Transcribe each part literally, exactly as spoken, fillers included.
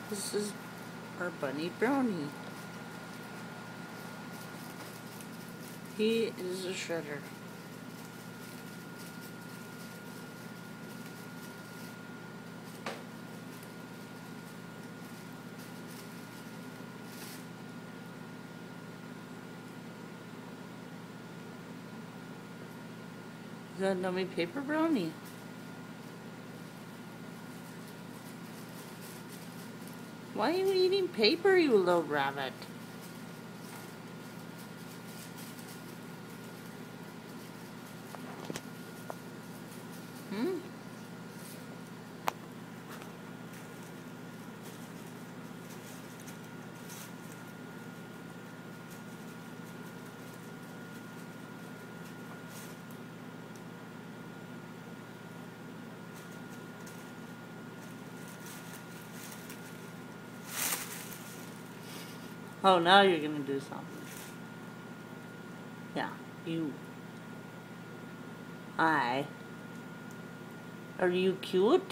This is our bunny Brownie. He is a shredder. Is that nummy paper Brownie? Why are you eating paper, you little rabbit? Hmm? Oh, now you're gonna do something. Yeah, you. Hi. Are you cute?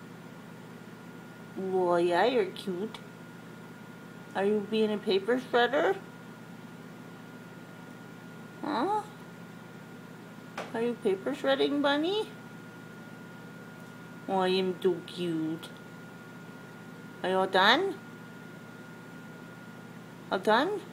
Well, yeah, you're cute. Are you being a paper shredder? Huh? Are you paper shredding, bunny? Oh, I am too cute. Are you all done? All done?